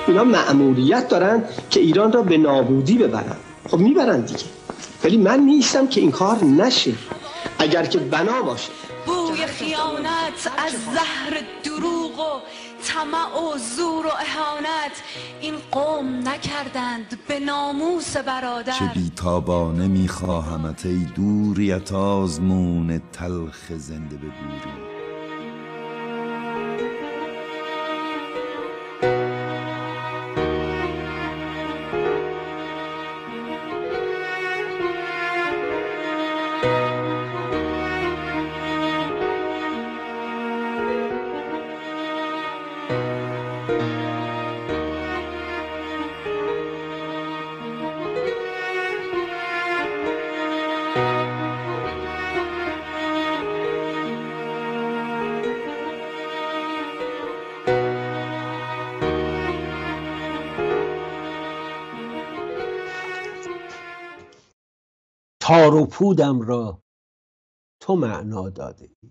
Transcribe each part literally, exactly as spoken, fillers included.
اینا مأموریت دارن که ایران را به نابودی ببرن. خب میبرن دیگه، ولی من نیستم که این کار نشه. اگر که بنا باشه بوی خیانت از زهر دروغ و طمع و زور و اهانت این قوم نکردند به ناموس برادر. چه بیتابانه میخواهمت ای دوریت آزمون تلخ زنده به گوری. تار و پودم را تو معنا داده ای،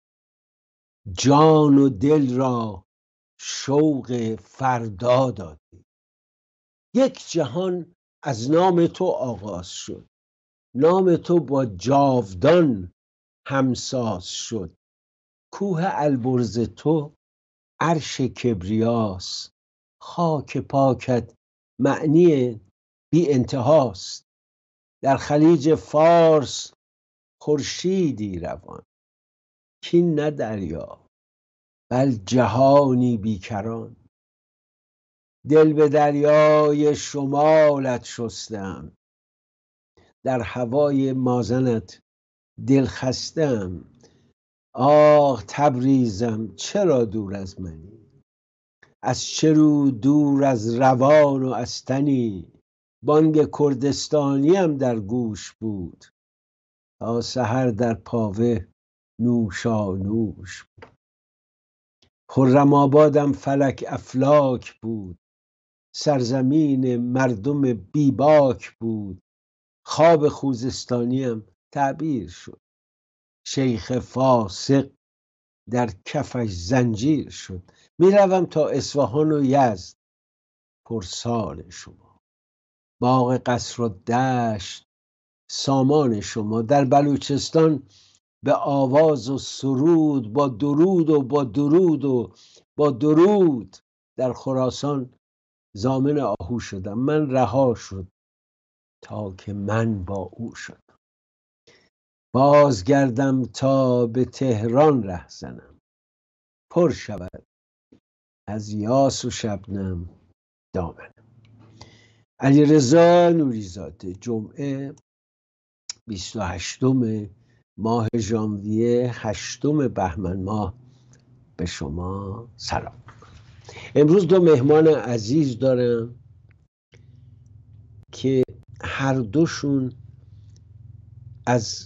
جان و دل را شوق فردا داده ای. یک جهان از نام تو آغاز شد، نام تو با جاودان همساز شد. کوه البرز تو عرش کبریاست، خاک پاکت معنی بی انتهاست. در خلیج فارس خورشیدی روان، کین نه دریا بل جهانی بیکران. دل به دریای شمالت شستم، در هوای مازنت دل خستم. آه تبریزم چرا دور از منی، از چه رو دور از روان و از تنی. بانگ کردستانیم در گوش بود، تا سحر در پاوه نوشانوش بود. خرم آبادم فلک افلاک بود، سرزمین مردم بیباک بود. خواب خوزستانیم تعبیر شد، شیخ فاسق در کفش زنجیر شد. میروم تا اصفهان و یزد پرسان شما، باغ قصر و دشت سامان شما. در بلوچستان به آواز و سرود، با درود و با درود و با درود. در خراسان ضامن آهو شدم، من رها شد تا که من با او شدم. بازگردم تا به تهران ره زنم، پر شود از یاس و شبنم دامنم. علیرضا نوریزاده، جمعه بیست و هشتم ماه ژانویه، هشتم بهمن ماه به شما سلام. امروز دو مهمان عزیز دارم که هر دوشون از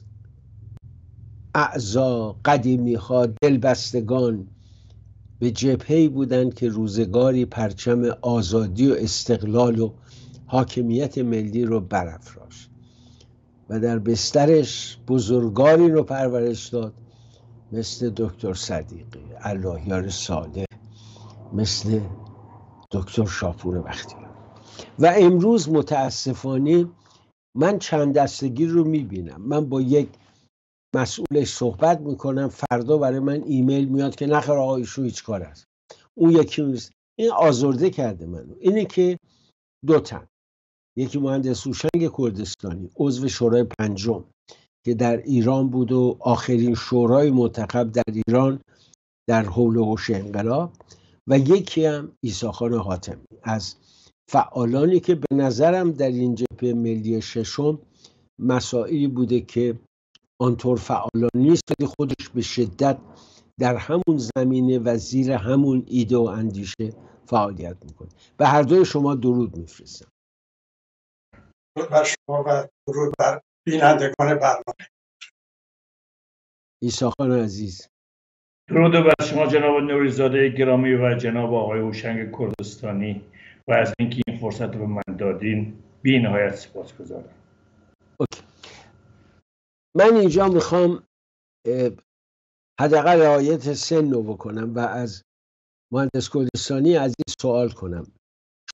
اعضا قدیمی ها دلبستگان به جبهه‌ای بودند که روزگاری پرچم آزادی و استقلال و حاکمیت ملی رو برافراشت و در بسترش بزرگانی رو پرورش داد، مثل دکتر صدیقی، اللهیار صالح، مثل دکتر شاپور بختیار. و امروز متاسفانه من چند دستگی رو میبینم. من با یک مسئولش صحبت میکنم، فردا برای من ایمیل میاد که نخیر آقا ایشون هیچ کار است، اون یکی نیست. این آزرده کرده منو. اینه که دو تن، یکی مهندس هوشنگ کردستانی عضو شورای پنجم که در ایران بود و آخرین شورای منتخب در ایران در حول و حوش انقلاب، و یکی هم عیسی‌خان حاتمی از فعالانی که به نظرم در این جبهه ملی ششم مسائلی بوده که آنطور فعالان نیست، ولی خودش به شدت در همون زمینه و زیر همون ایده و اندیشه فعالیت میکنه. به هر دوی شما درود میفرستم. درود بر شما و درود بر بینندگان برنامه. عیسی‌خان عزیز. درود بر شما جناب نوریزاده گرامی و جناب آقای هوشنگ کردستانی و از اینکه این فرصت رو به من دادین بی نهایت سپاسگزارم. اوکی. من اینجا میخوام حداقل رعایت سن رو بکنم و از مهندس کردستانی عزیز سوال کنم.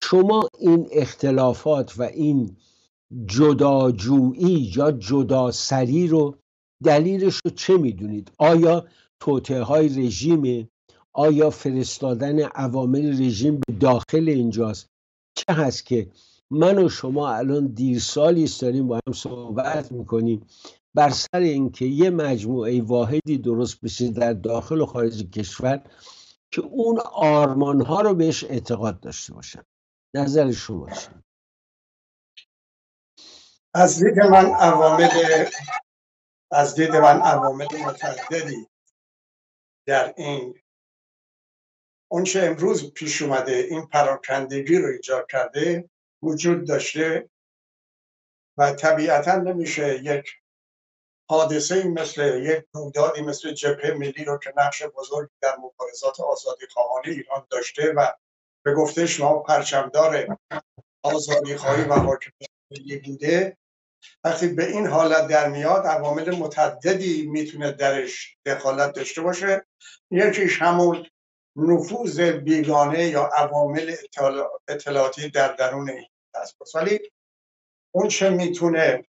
شما این اختلافات و این جداجویی یا جداسری رو دلیلش رو چه میدونید؟ آیا توطئه های رژیمه؟ آیا فرستادن عوامل رژیم به داخل اینجاست؟ چه هست که من و شما الان دیر سالی است داریم با هم صحبت میکنیم بر سر اینکه یه مجموعه واحدی درست بشه در داخل و خارج کشور که اون آرمان ها رو بهش اعتقاد داشته باشن. نظر شما چیه؟ از دید من عوامل از دید من عوامل متعددی در این اون چه امروز پیش اومده این پراکندگی رو ایجاد کرده وجود داشته و طبیعتا نمیشه یک حادثه مثل یک رویدادی مثل جبهه ملی رو که نقش بزرگی در مبارزات آزادی خواهانه ایران داشته و به گفته شما پرچمدار آزادی خواهی و حاکمیت ملی بوده، وقتی به این حالت در میاد عوامل متعددی میتونه درش دخالت داشته باشه. یکیش همون نفوذ بیگانه یا عوامل اطلاعاتی در درون این دست باشه. ولی اون چه میتونه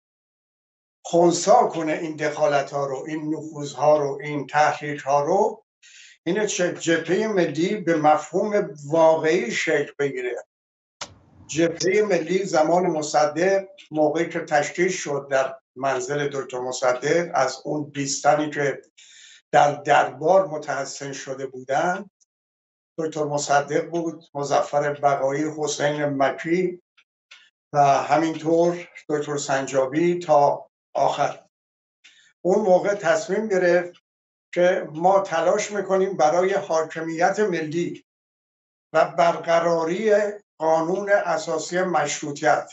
خنثی کنه این دخالت ها رو، این نفوذ ها رو، این تحریک ها رو، اینه چه جبهه ملی به مفهوم واقعی شکل بگیره. جبهه ملی زمان مصدق موقعی که تشکیل شد در منزل دکتر مصدق، از اون بیستنی که در دربار متحسن شده بودن، دکتر مصدق بود، مظفر بقایی، حسین مکی و همینطور دکتر سنجابی تا آخر. اون موقع تصمیم گرفت که ما تلاش میکنیم برای حاکمیت ملی و برقراری قانون اساسی مشروطیت.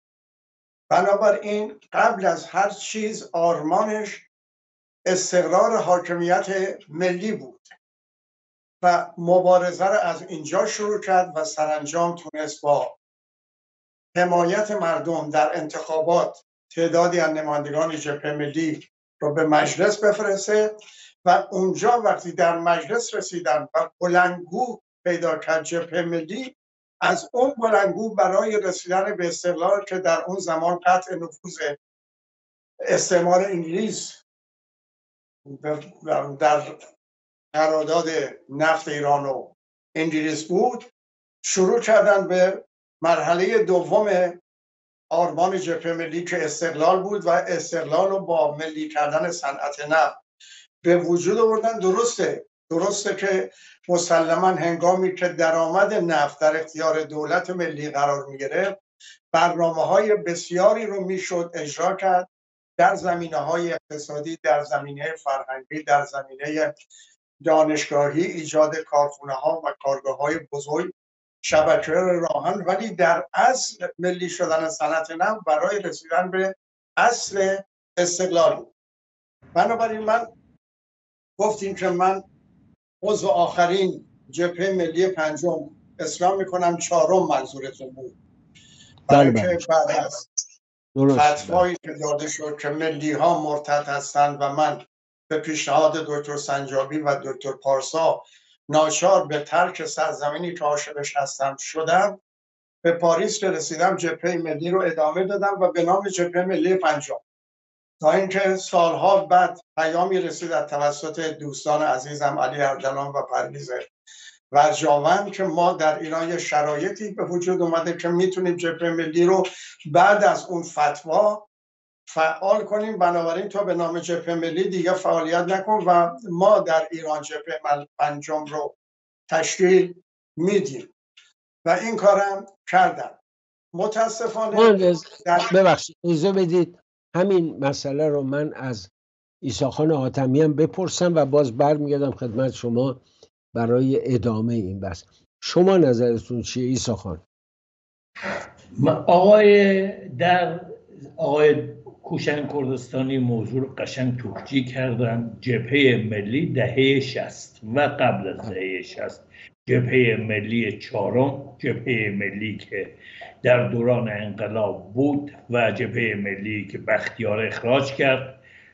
بنابراین قبل از هر چیز آرمانش استقرار حاکمیت ملی بود و مبارزه را از اینجا شروع کرد و سرانجام تونست با حمایت مردم در انتخابات تعدادی از نمایندگان جبهه ملی رو به مجلس بفرسته و اونجا وقتی در مجلس رسیدن و بلندگو پیدا کرد جبهه ملی، از اون بلندگو برای رسیدن به استقلال که در اون زمان قطع نفوذ استعمار انگلیس در قرارداد نفت ایران و انگلیس بود، شروع کردن به مرحله دوم آرمان جبهه ملی که استقلال بود و استقلال رو با ملی کردن صنعت نفت به وجود آوردن. درسته درسته که مسلما هنگامی که درآمد نفت در اختیار دولت ملی قرار می‌گرفت، برنامه‌های بسیاری رو میشد اجرا کرد در زمینه‌های اقتصادی، در زمینه فرهنگی، در زمینه دانشگاهی، ایجاد کارخانه‌ها و کارگاه‌های بزرگ، شبکه راهن. ولی در اصل ملی شدن صنعت نفت برای رسیدن به اصل استقلال بود. بنابراین من گفتیم که من عضو آخرین جبهه ملی پنجم، اصلاح میکنم چهارم منظورتون بود، برای که بعد از فتوایی که داده شد که ملی ها مرتد هستند و من به پیشنهاد دکتر سنجابی و دکتر پارسا ناچار به ترک سرزمینی که عاشقش هستم شدم، به پاریس که رسیدم جبهه ملی رو ادامه دادم و به نام جبهه ملی پنجم، تا اینکه سالها بعد پیامی رسید از توسط دوستان عزیزم علی اردلان و پرویز ورجاوند که ما در ایران یه شرایطی به وجود اومده که میتونیم جبهه ملی رو بعد از اون فتوا فعال کنیم، بنابراین تو به نام جبهه ملی دیگه فعالیت نکن و ما در ایران جبهه پنجم رو تشکیل میدیم و این کارم کردم. متاسفانه در... ببخشید اجازه بدید همین مسئله رو من از عیسی‌خان حاتمی هم بپرسم و باز برمیگردم خدمت شما برای ادامه این بحث. شما نظرتون چیه عیسی‌خان؟ آقای در آقای کوشن کردستانی موضوع رو قشنگ توجیه کردن. جبهه ملی دهه شصت و قبل از دهه شصت، جبهه ملی چهارم، جبهه ملی که در دوران انقلاب بود و جبهه ملی که بختیار اخراج کرد،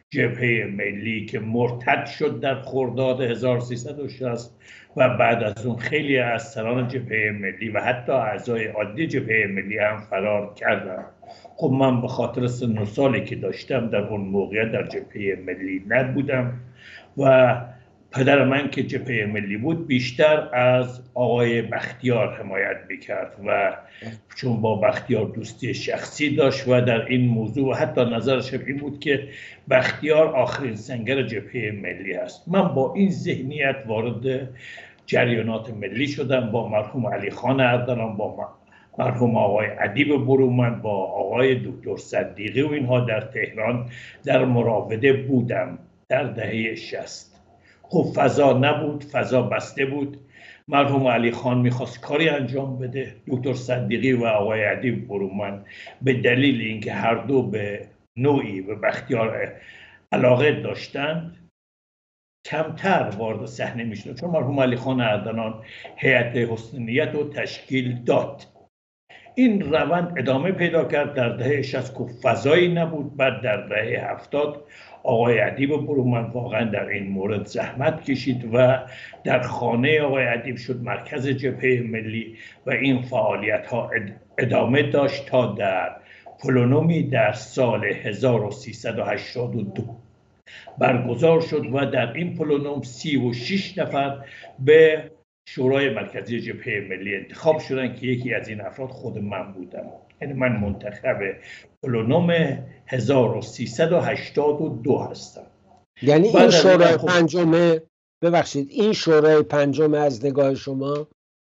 جبهه ملی که مرتد شد در خرداد هزار و سیصد و شصت و بعد از اون خیلی از سران جبهه ملی و حتی اعضای عادی جبهه ملی هم فرار کردند. خب من به خاطر سن و سالی که داشتم در اون موقع در جبهه ملی نبودم و پدر من که جبهه ملی بود بیشتر از آقای بختیار حمایت میکرد و چون با بختیار دوستی شخصی داشت و در این موضوع حتی نظرش این بود که بختیار آخرین سنگر جبهه ملی است. من با این ذهنیت وارد جریانات ملی شدم، با مرحوم علی خان اردلان، با مرحوم آقای ادیب برومند، با آقای دکتر صدیقی و اینها در تهران در مراوده بودم در دهه شصت. خب فضا نبود، فضا بسته بود. مرحوم علی خان میخواست کاری انجام بده، دکتر صدیقی و آقای ادیب برومند به دلیل اینکه هر دو به نوعی به بختیار علاقه داشتند کمتر وارد صحنه میشد، چون مرحوم علی خان اردلان هیئت حسن نیت رو تشکیل داد. این روند ادامه پیدا کرد. در دهه شصت که فضایی نبود. بعد در دهه هفتاد آقای ادیب برومند واقعا در این مورد زحمت کشید و در خانه آقای ادیب شد مرکز جبهه ملی و این فعالیت ها ادامه داشت تا در پلونومی در سال هزار و سیصد و هشتاد و دو برگزار شد و در این پلونوم سی و شش نفر به شورای مرکزی جبهه ملی انتخاب شدن که یکی از این افراد خود من بودم. یعنی من منتخب پلونوم هزار و سیصد و هشتاد و دو هستم. یعنی این شورای پنجمه، ببخشید این شورای پنجمه از نگاه شما؟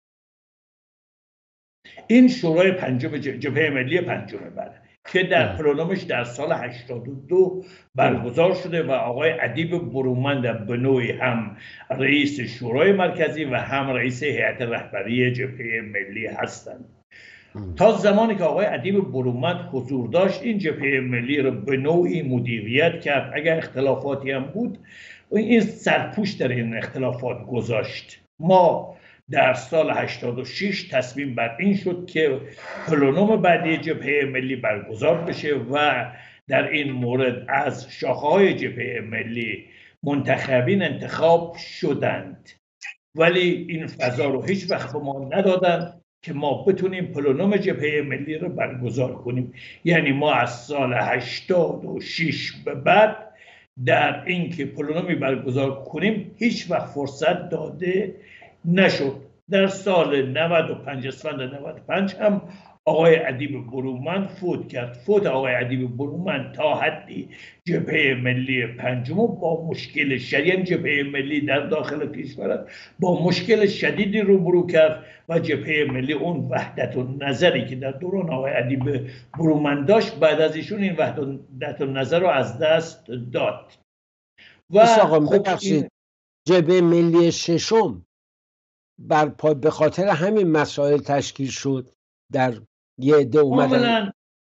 این شورای پنجم جبهه ملی پنجمه بله، که در پلونومش در سال هشتاد و دو برگزار شده و آقای ادیب برومند به نوعی هم رئیس شورای مرکزی و هم رئیس هیئت رهبری جبهه ملی هستند. تا زمانی که آقای ادیب برومند حضور داشت این جبهه ملی رو به نوعی مدیریت کرد. اگر اختلافاتی هم بود این سرپوش در این اختلافات گذاشت. ما در سال هشتاد و شش تصمیم بر این شد که پلونوم بعدی جبهه ملی برگزار بشه و در این مورد از شاخه‌های جبهه ملی منتخبین انتخاب شدند، ولی این فضا رو هیچ وقت به ما ندادن که ما بتونیم پلونوم جبهه ملی رو برگزار کنیم. یعنی ما از سال هشتاد و شش به بعد در این که پلونومی برگزار کنیم هیچ وقت فرصت داده نشد. در سال نود و پنج اسفند نود و پنج هم آقای ادیب برومند فوت کرد. فوت آقای ادیب برومند تا حدی جبهه ملی پنجم با مشکل شدید، جبهه ملی در داخل کشور با مشکل شدیدی روبرو کرد و جبهه ملی اون وحدت و نظری که در دوران آقای ادیب برومند داشت بعد از ایشون این وحدت و نظر رو از دست داد. و خب این جبهه ملی ششم بر پای به خاطر همین مسائل تشکیل شد. در یه عده اومدن کاملا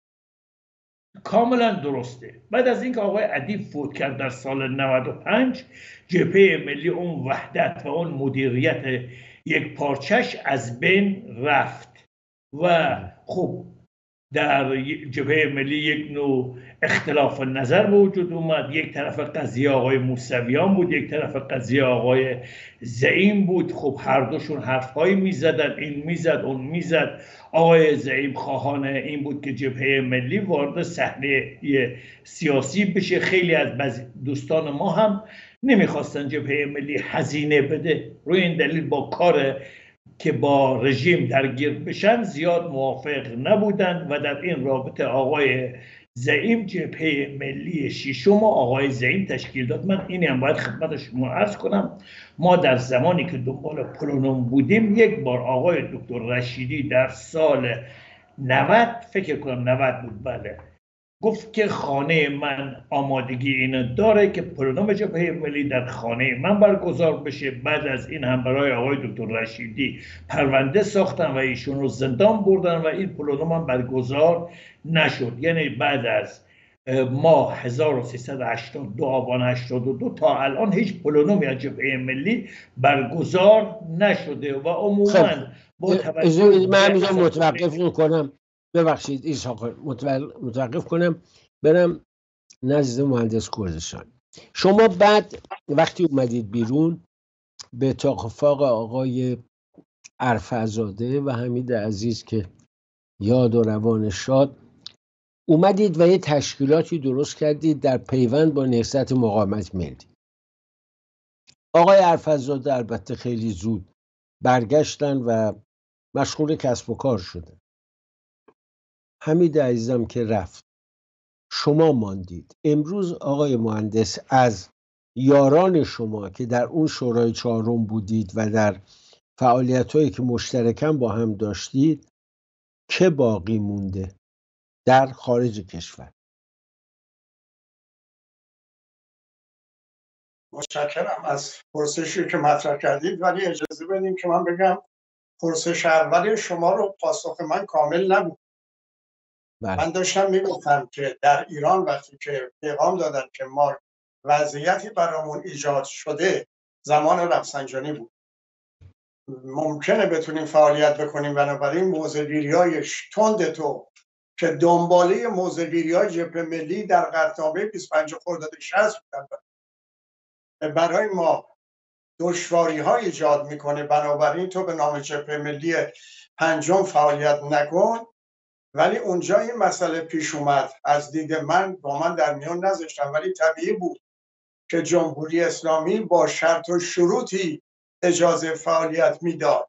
کاملا درسته. بعد از اینکه آقای ادیب فوت کرد در سال نود و پنج جبهه ملی اون وحدت و اون مدیریت یک پارچش از بین رفت و خب در جبهه ملی یک نوع اختلاف نظر به وجود اومد. یک طرف قضیه آقای موسویان بود، یک طرف قضیه آقای زعیم بود. خب هر دوشون حرفهایی میزدن، این میزد اون میزد. آقای زعیم خواهان این بود که جبهه ملی وارد صحنه سیاسی بشه. خیلی از دوستان ما هم نمیخواستن جبهه ملی هزینه بده، روی این دلیل با کار که با رژیم درگیر بشن زیاد موافق نبودن و در این رابطه آقای زعیم جبهه ملی ششم و آقای زعیم تشکیل داد. من اینی هم باید خدمت شما عرض کنم، ما در زمانی که دنبال پلونوم بودیم یک بار آقای دکتر رشیدی در سال نود فکر کنم نود بود بله گفت که خانه من آمادگی اینو داره که پلونوم جبهه ملی در خانه من برگزار بشه. بعد از این هم برای آقای دکتر رشیدی پرونده ساختن و ایشون رو زندان بردن و این پلونوم هم برگزار نشد. یعنی بعد از ماه هزار و سیصد و هشتاد و دو آبان هشتاد و دو تا الان هیچ پلونومی از جبهه ملی برگزار نشده و عموما با توجه من اینجا متوقف کنم، ببخشید ایسا متوقف کنم برم نزد مهندس کردستان. شما بعد وقتی اومدید بیرون به اتفاق آقای عرفزاده و حمید عزیز که یاد و روان شاد اومدید و یه تشکیلاتی درست کردید در پیوند با نهضت مقاومت ملی. آقای عرفزاده البته خیلی زود برگشتن و مشغول کسب و کار شدن. حمید عزیزم که رفت، شما ماندید. امروز آقای مهندس از یاران شما که در اون شورای چهارم بودید و در فعالیت‌هایی که مشترکاً با هم داشتید که باقی مونده در خارج کشور؟ متشکرم از پرسشی که مطرح کردید، ولی اجازه بدین که من بگم پرسش اول شما رو پاسخ من کامل نبود. بله. من داشتم میگفتم که در ایران وقتی که پیغام دادن که ما وضعیتی برامون ایجاد شده زمان رفسنجانی بود، ممکنه بتونیم فعالیت بکنیم، بنابراین موضع‌گیری‌های تند تو که دنباله موضع‌گیری‌های جبهه ملی در قطعنامه بیست و پنج خرداد شصت بودن برای ما دشواری های ایجاد میکنه، بنابراین تو به نام جبهه ملی پنجم فعالیت نکن. ولی اونجا این مسئله پیش اومد، از دید من با من در میان نذاشتم، ولی طبیعی بود که جمهوری اسلامی با شرط و شروطی اجازه فعالیت میداد.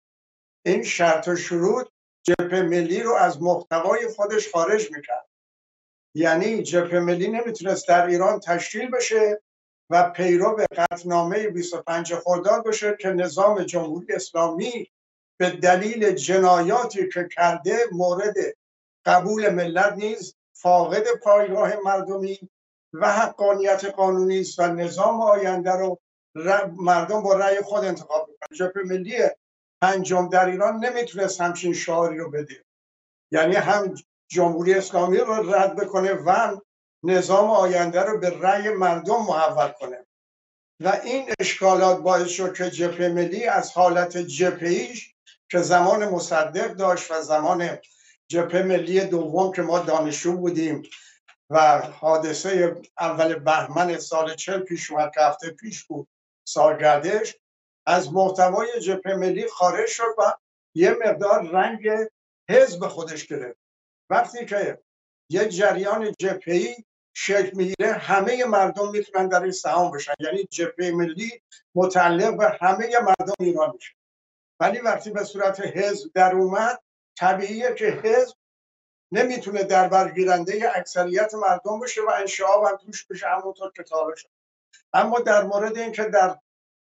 این شرط و شروط جبهه ملی رو از محتوای خودش خارج میکرد. یعنی جبهه ملی نمیتونست در ایران تشکیل بشه و پیرو به قطعنامه بیست و پنج خرداد بشه که نظام جمهوری اسلامی به دلیل جنایاتی که کرده مورد قبول ملت نیست، فاقد پایگاه مردمی و حقانیت قانونی است و نظام آینده رو مردم با رأی خود انتخاب میکنن. جبهه ملی پنجم در ایران نمیتونست همچین شعاری رو بده، یعنی هم جمهوری اسلامی رو رد بکنه و هم نظام آینده رو به رأی مردم محول کنه. و این اشکالات باعث شد که جبهه ملی از حالت جبهه‌ایش که زمان مصدق داشت و زمان جبهه ملی دوم که ما دانشجو بودیم و حادثه اول بهمن سال چهل پیش اومد که هفته پیش بود سالگردش، از محتوای جبهه ملی خارج شد و یه مقدار رنگ حزب خودش گرفت. وقتی که یک جریان جبهه‌ای شکل میگیره همه مردم میتونن در این سهام بشن، یعنی جبهه ملی متعلق به همه مردم ایران میشه. ولی وقتی به صورت حزب در اومد، طبیعیه که حزب نمیتونه در برگیرنده اکثریت مردم بشه و انشعاب هم توش بشه، همونطور که تا شد. اما در مورد این که در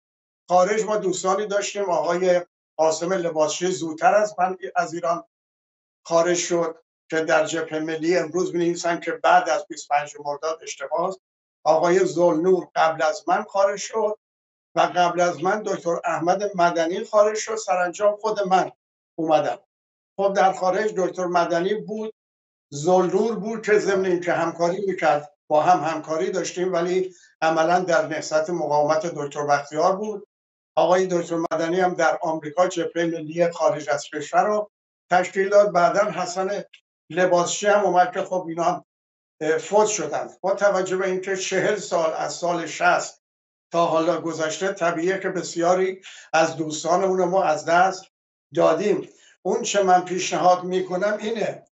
خارج ما دوستانی داشتیم، آقای قاسم لباسشوی زودتر از من از ایران خارج شد که در جبهه ملی امروز می‌نویسن که بعد از بیست و پنج مرداد اشتباهه. آقای ذوالنور قبل از من خارج شد و قبل از من دکتر احمد مدنی خارج شد، سرانجام خود من اومدم. خب در خارج دکتر مدنی بود، ذوالنور بود که ضمن اینکه همکاری میکرد با هم همکاری داشتیم، ولی عملا در نهضت مقاومت دکتر بختیار بود. آقای دکتر مدنی هم در آمریکا جبهه ملی خارج از کشور رو تشکیل داد. بعداً حسن لباسشی هم اومد که خب اینا هم فوت شدن. با توجه به اینکه چهل سال از سال شصت تا حالا گذشته، طبیعیه که بسیاری از دوستانمون ما از دست دادیم. اون چه من پیشنهاد میکنم اینه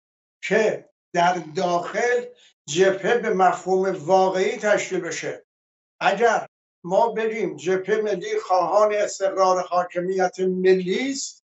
که در داخل جبهه به مفهوم واقعی تشکیل بشه. اگر ما بگیم جبهه ملی خواهان استقرار حاکمیت ملی است،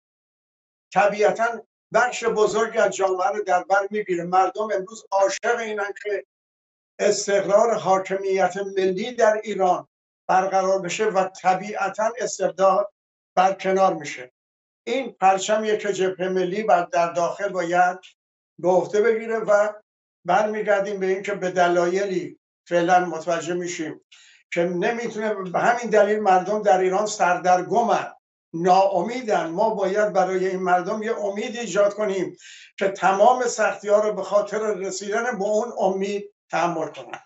طبیعتاً بخش بزرگی از جامعه رو در بر میگیره. مردم امروز عاشق اینن که استقرار حاکمیت ملی در ایران برقرار بشه و طبیعتاً استبداد برکنار میشه. این پرچمیه که جبهه ملی بر در داخل باید به عهده بگیره و برمیگردیم به این که به دلایلی فعلا متوجه میشیم که نمیتونه، به همین دلیل مردم در ایران سردرگمن، ناامیدن. ما باید برای این مردم یه امید ایجاد کنیم که تمام سختی‌ها رو به خاطر رسیدن به اون امید تحمل کنن.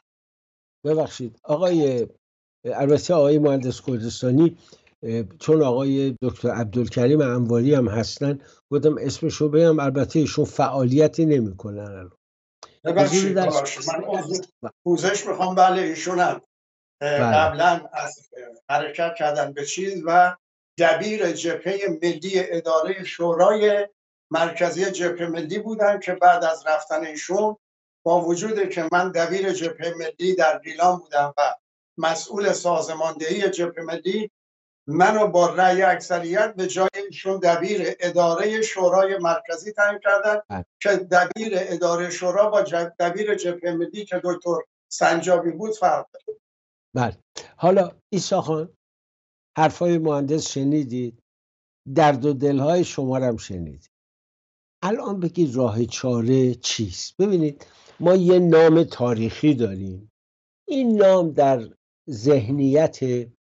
ببخشید آقای، البته آقای مهندس کردستانی، چون آقای دکتر عبدالکریم انواری هم هستن گفتم اسمشو بگم، البته ایشون فعالیتی نمی‌کنن. ببخشید من عضو پوزش میخوام. بله ایشون هم قبلا از حرکت کردن به چیز و دبیر جبهه ملی اداره شورای مرکزی جبهه ملی بودن که بعد از رفتن ایشون با وجود که من دبیر جبهه ملی در گیلان بودم و مسئول سازماندهی جبهه ملی، منو با رأی اکثریت به جای ایشون دبیر اداره شورای مرکزی تعیین کردن اه. که دبیر اداره شورا با دبیر جبهه ملی که دکتر سنجابی بود فرق داره. بله. حالا عیسی خان حرفای مهندس شنیدید، درد و دلهای شما رو هم شنیدید. الان بگید راه چاره چیست؟ ببینید ما یه نام تاریخی داریم. این نام در ذهنیت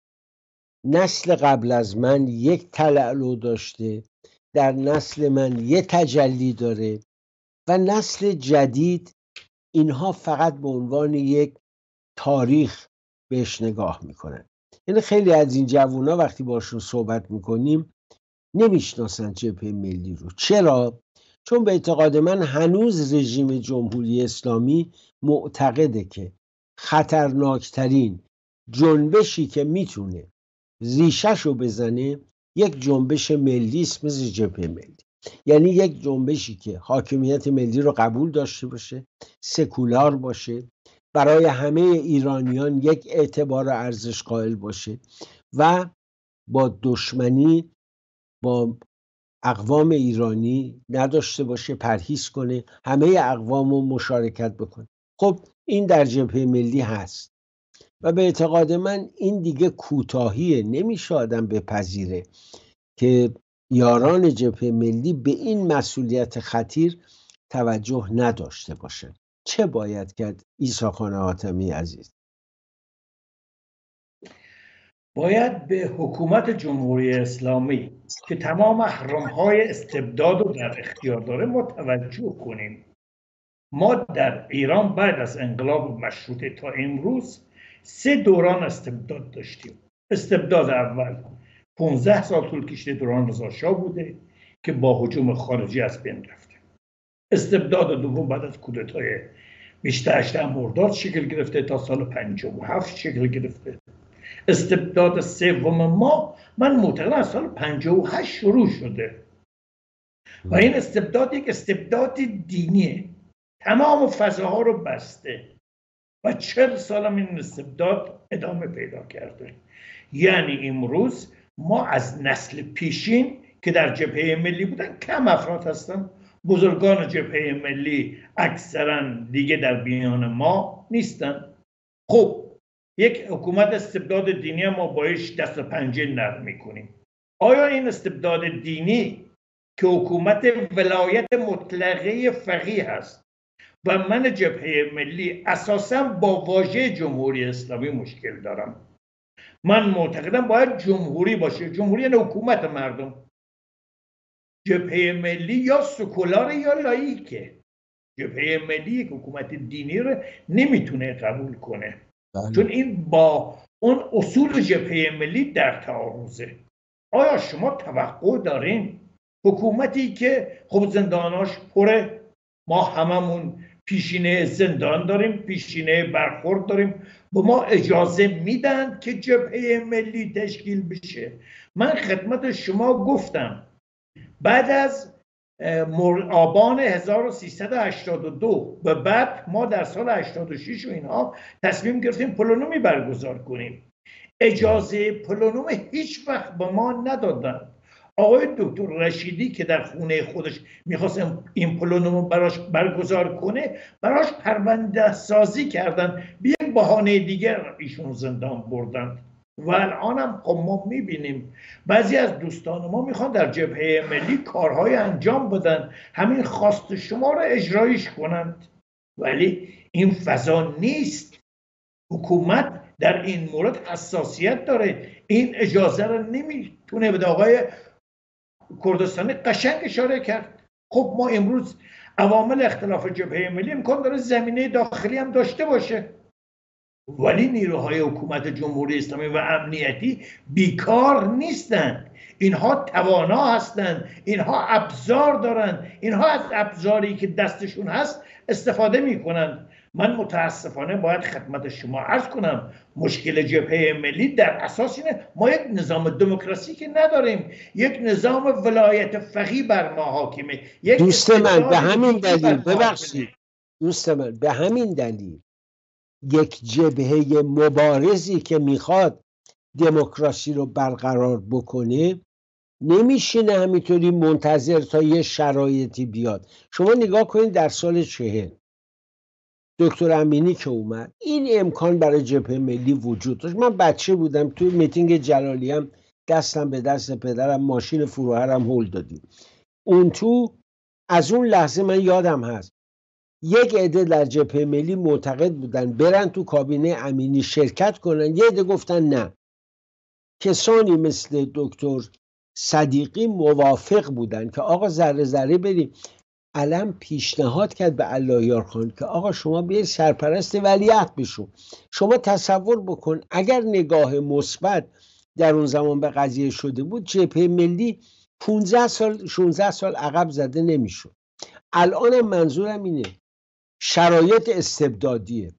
نسل قبل از من یک تلالو داشته، در نسل من یک تجلی داره و نسل جدید اینها فقط به عنوان یک تاریخ بهش نگاه میکنن. یعنی خیلی از این جوونا وقتی باشون صحبت میکنیم نمیشناسن جبهه ملی رو. چرا؟ چون به اعتقاد من هنوز رژیم جمهوری اسلامی معتقده که خطرناکترین جنبشی که میتونه ریشش رو بزنه یک جنبش ملی است مثل جبهه ملی. یعنی یک جنبشی که حاکمیت ملی رو قبول داشته باشه، سکولار باشه، برای همه ایرانیان یک اعتبار و ارزش قائل باشه و با دشمنی با اقوام ایرانی نداشته باشه، پرهیز کنه، همه اقوام رو مشارکت بکنه. خب این در جبهه ملی هست و به اعتقاد من این دیگه کوتاهیه. نمیشه آدم بپذیره که یاران جبهه ملی به این مسئولیت خطیر توجه نداشته باشن. چه باید کرد عیسی خان حاتمی عزیز؟ باید به حکومت جمهوری اسلامی که تمام اهرم‌های استبداد رو در اختیار داره متوجه کنیم. ما در ایران بعد از انقلاب مشروطه تا امروز سه دوران استبداد داشتیم. استبداد اول پانزده سال طول کشیده، دوران رضا شاه بوده که با هجوم خارجی از بین رفته. استبداد دوم بعد از کودتای بیست و هشت مرداد شکل گرفته تا سال پنجاه و هفت شکل گرفته. استبداد سوم ما من معتقدم از سال پنجاه و هشت شروع شده و این استبداد یک استبداد دینیه، تمام فضاها رو بسته و چهل سال هم این استبداد ادامه پیدا کرده. یعنی امروز ما از نسل پیشین که در جبهه ملی بودن کم افراد هستن. بزرگان جبهه ملی اکثرا دیگه در میان ما نیستن. خب یک حکومت استبداد دینی ما باش دست و پنجه نرم میکنیم. آیا این استبداد دینی که حکومت ولایت مطلقه فقیه هست و من جبهه ملی اساساً با واژه جمهوری اسلامی مشکل دارم؟ من معتقدم باید جمهوری باشه. جمهوری یعنی حکومت مردم. جبهه ملی یا سکولار یا لاییکه. جبهه ملی یک حکومت دینی رو نمیتونه قبول کنه بله. چون این با اون اصول جبهه ملی در تعارضه. آیا شما توقع دارین حکومتی که خب زنداناش پره، ما هممون پیشینه زندان داریم، پیشینه برخورد داریم، به ما اجازه میدن که جبهه ملی تشکیل بشه؟ من خدمت شما گفتم بعد از آبان هزار و سیصد و هشتاد و دو به بعد ما در سال هشتاد و شش و اینها تصمیم گرفتیم پلونومی برگزار کنیم. اجازه پلونوم هیچ وقت به ما ندادن. آقای دکتر رشیدی که در خونه خودش میخواست این پلونوم براش برگزار کنه، براش پرونده سازی کردن، به یک بهانه دیگر ایشون زندان بردن. و الان هم خب ما میبینیم بعضی از دوستان ما میخوان در جبهه ملی کارهای انجام بدن، همین خواست شما رو اجرایش کنند، ولی این فضا نیست. حکومت در این مورد حساسیت داره، این اجازه رو نمیتونه بده. آقای کردستانی قشنگ اشاره کرد. خب ما امروز عوامل اختلاف جبهه ملی امکان داره زمینه داخلی هم داشته باشه، ولی نیروهای حکومت جمهوری اسلامی و امنیتی بیکار نیستن. اینها توانا هستند، اینها ابزار دارن، اینها از ابزاری که دستشون هست استفاده میکنن. من متاسفانه باید خدمت شما عرض کنم مشکل جبهه ملی در اساس اینه ما یک نظام دموکراسی که نداریم، یک نظام ولایت فقیه بر ما حاکمه. یک دوست من به همین دلیل ببخشید دوست من به همین دلیل یک جبهه مبارزی که میخواد دموکراسی رو برقرار بکنه نمیشینه همینطوری منتظر تا یه شرایطی بیاد. شما نگاه کنید در سال چهل دکتر امینی که اومد این امکان برای جبهه ملی وجود داشت. من بچه بودم توی میتینگ جلالی هم دستم به دست پدرم ماشین فروهرم هول دادیم. اون تو از اون لحظه من یادم هست یک عده در جبهه ملی معتقد بودن برن تو کابینه امینی شرکت کنن، یه عده گفتن نه. کسانی مثل دکتر صدیقی موافق بودن که آقا ذره ذره بریم. علم پیشنهاد کرد به اللهیار خان که آقا شما بیاید سرپرست ولیعهد بشو. شما تصور بکن اگر نگاه مثبت در اون زمان به قضیه شده بود جبهه ملی پانزده سال شانزده سال عقب زده نمیشد. الانم منظورم اینه شرایط استبدادیه،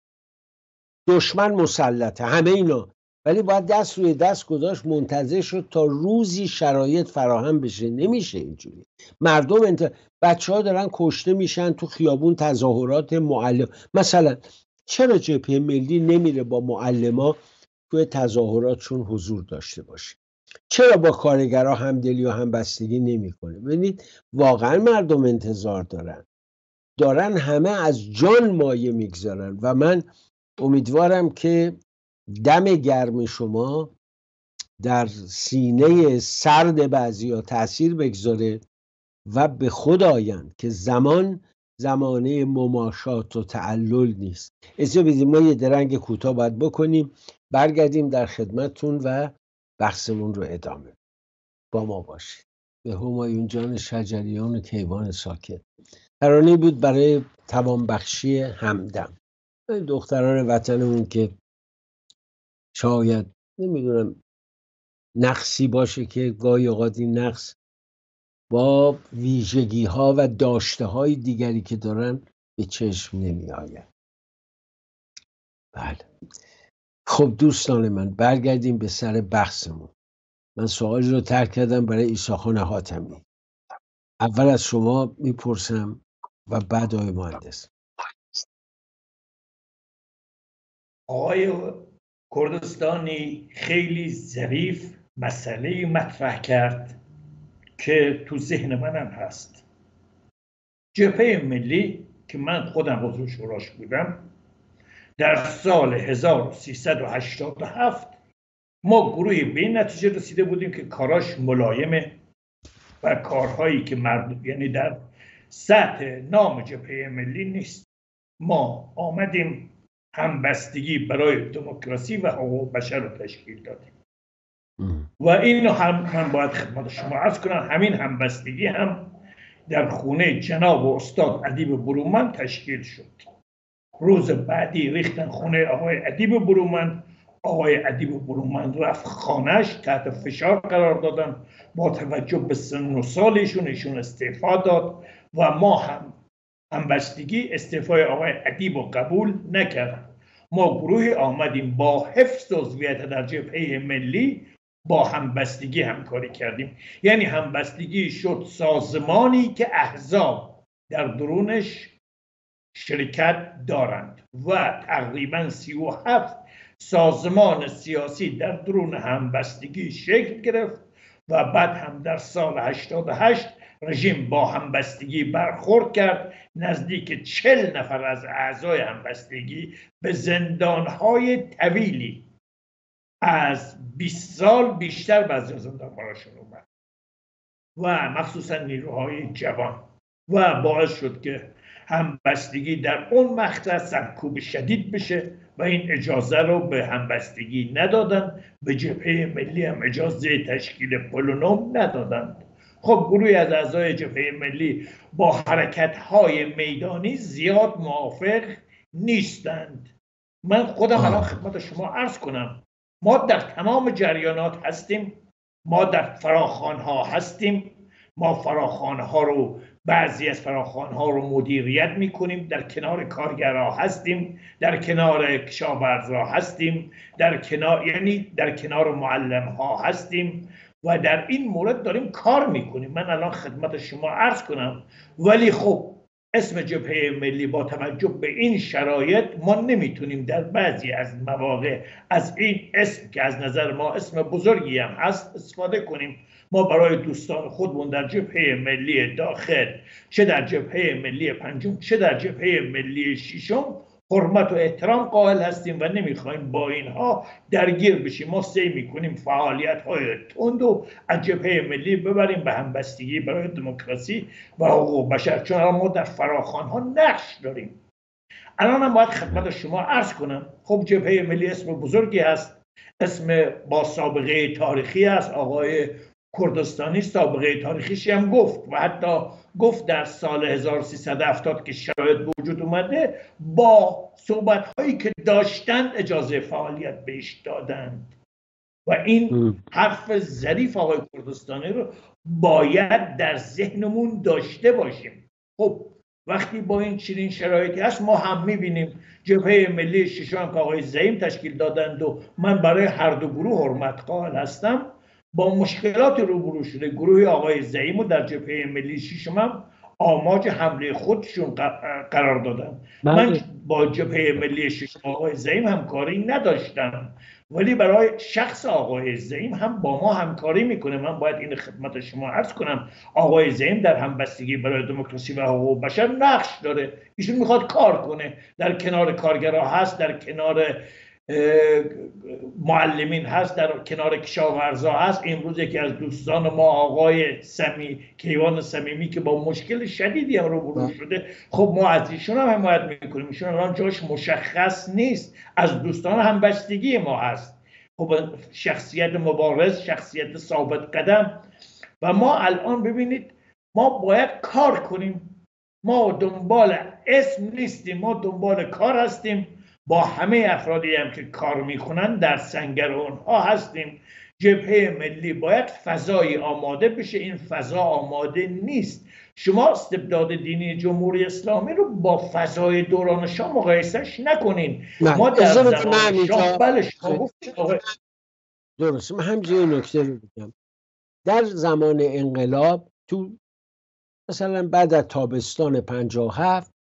دشمن مسلطه، همه اینا، ولی باید دست روی دست گذاشت منتظر شد تا روزی شرایط فراهم بشه. نمیشه اینجوری. مردم انت... بچه ها دارن کشته میشن تو خیابون، تظاهرات معلم. مثلا چرا جبهه ملی نمیره با معلما توی تظاهراتشون حضور داشته باشه؟ چرا با کارگرها همدلی و همبستگی نمیکنه؟ ببینید واقعا مردم انتظار دارن دارن همه از جان مایه میگذارن و من امیدوارم که دم گرم شما در سینه سرد بعضیا تأثیر بگذاره و به خود آیند که زمان زمانه مماشات و تعلل نیست. اجازه بدید ما یه درنگ کوتاه باید بکنیم، برگردیم در خدمتتون و بحثمون رو ادامه. با ما باشید. به همایون جان شجریان و کیوان ساکت. ترانه‌ای بود برای توانبخشی همدم، دختران وطنمون که شاید نمیدونم نقصی باشه که گاهی اوقات این نقص با ویژگی ها و داشته های دیگری که دارن به چشم نمی آید. بله خب دوستان من برگردیم به سر بحثمون. من سوالی رو ترک کردم برای عیساخان حاتمی. اول از شما میپرسم و بعد آقای مهندس. آقای کردستانی خیلی ظریف مسئله مطرح کرد که تو ذهن منم هست. جبهه ملی که من خودم عضو شوراش بودم در سال هزار و سیصد و هشتاد و هفت ما گروهی به این نتیجه رسیده بودیم که کاراش ملایمه و کارهایی که مردم یعنی در سطح نام جبهه ملی نیست. ما آمدیم همبستگی برای دموکراسی و حقوق بشر رو تشکیل دادیم و اینو هم من باید خدمت شما عرض کنم همین همبستگی هم در خونه جناب و استاد ادیب برومند تشکیل شد. روز بعدی ریختن خونه آقای ادیب برومند. آقای ادیب برومند رفت خانهش، تحت فشار قرار دادن. با توجه به سن و سالشون ایشون استعفا داد و ما هم همبستگی استعفای آقای ادیب رو قبول نکردیم. ما گروهی آمدیم با حفظ عضویت در جبهه ملی با همبستگی همکاری کردیم. یعنی همبستگی شد سازمانی که احزاب در درونش شرکت دارند و تقریبا سی و هفت سازمان سیاسی در درون همبستگی شکل گرفت و بعد هم در سال هشتاد و هشت رژیم با همبستگی برخورد کرد. نزدیک چهل نفر از اعضای همبستگی به زندانهای طویلی از بیست سال بیشتر بعضی زندان براشون اومد و مخصوصا نیروهای جوان و باعث شد که همبستگی در اون مقطع سرکوب شدید بشه و این اجازه رو به همبستگی ندادن. به جبهه ملی هم اجازه تشکیل پلونوم ندادند. خب گروهی از اعضای جبهه ملی با حرکت‌های میدانی زیاد موافق نیستند. من خودم الان خدمت شما عرض کنم ما در تمام جریانات هستیم ما در فراخوان‌ها هستیم، ما فراخوان‌ها رو بعضی از فراخوان‌ها رو مدیریت می‌کنیم، در کنار کارگرها هستیم، در کنار کشاورزها هستیم، در کنار یعنی در کنار معلم‌ها هستیم و در این مورد داریم کار می‌کنیم. من الان خدمت شما عرض کنم، ولی خب اسم جبهه ملی با توجه به این شرایط ما نمیتونیم در بعضی از مواقع از این اسم که از نظر ما اسم بزرگی هم هست استفاده کنیم. ما برای دوستان خودمون در جبهه ملی داخل، چه در جبهه ملی پنجم چه در جبهه ملی ششم، حرمت و احترام قائل هستیم و نمیخوایم با اینها درگیر بشیم. ما سعی میکنیم فعالیت های تند و از جبهه ملی ببریم به همبستگی برای دموکراسی و حقوق بشر، چون ما در فراخوان ها نقش داریم. الان هم باید خدمت شما عرض کنم، خب جبهه ملی اسم بزرگی هست، اسم با سابقه تاریخی است. آقای کردستانی سابقه تاریخیش هم گفت و حتی گفت در سال هزار و سیصد و هفتاد که شرایط وجود اومده با صحبت هایی که داشتند اجازه فعالیت بهش دادند و این حرف ظریف آقای کردستانی رو باید در ذهنمون داشته باشیم. خب وقتی با این چنین شرایطی هست ما هم میبینیم جبهه ملی ششم که آقای زعیم تشکیل دادند و من برای هر دو گروه حرمت قائل هستم، با مشکلات روبرو شده. گروه آقای زعیم و در جبهه ملی ششم هم آماج حمله خودشون قرار دادن. من با جبهه ملی ششم آقای زعیم همکاری نداشتم، ولی برای شخص آقای زعیم هم با ما همکاری میکنه. من باید این خدمت شما عرض کنم، آقای زعیم در همبستگی برای دموکراسی و حقوق بشر نقش داره. ایشون میخواد کار کنه، در کنار کارگرها هست، در کنار معلمین هست، در کنار کشاورزا هست. امروز یکی از دوستان ما آقای سمی کیوان صمیمی که با مشکل شدیدی هم روبرو شده، خب ما از ایشون هم حمایت میکنیم. ایشون الان جاش مشخص نیست، از دوستان همبستگی ما هست. خب شخصیت مبارز، شخصیت ثابت قدم و ما الان ببینید ما باید کار کنیم. ما دنبال اسم نیستیم، ما دنبال کار هستیم. با همه افرادی هم که کار میکنن در سنگر اونها هستیم. جبهه ملی باید فضای آماده بشه، این فضا آماده نیست. شما استبداد دینی جمهوری اسلامی رو با فضای دوران شاه مقایسهش نکنین. ما در زمان شاه بله شما گفتید درست. من همینجوری نکته رو بگم، در زمان انقلاب تو مثلا بعد از تابستان پنجاه و هفت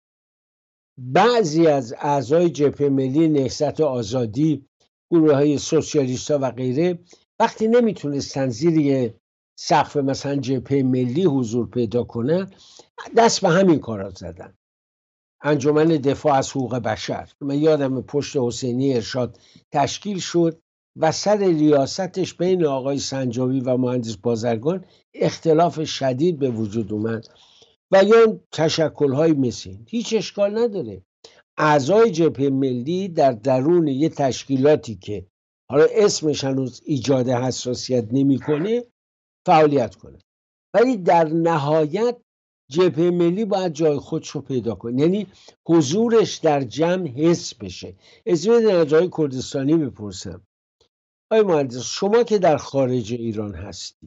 بعضی از اعضای جبهه ملی نهضت آزادی، گروه های سوسیالیستا و غیره، وقتی نمیتونستن زیر سقف مثلا جبهه ملی حضور پیدا کنن، دست به همین کارا زدن. انجمن دفاع از حقوق بشر، من یادم پشت حسینی ارشاد تشکیل شد و سر ریاستش بین آقای سنجاوی و مهندس بازرگان اختلاف شدید به وجود اومد و یا تشکل‌های مثل هیچ اشکال نداره. اعضای جبهه ملی در درون یه تشکیلاتی که حالا اسمش هنوز ایجاد حساسیت نمی‌کنه فعالیت کنه، ولی در نهایت جبهه ملی باید جای خودش رو پیدا کنه، یعنی حضورش در جمع حس بشه. از آقای کردستانی بپرسم، آقای مهندس شما که در خارج ایران هستید،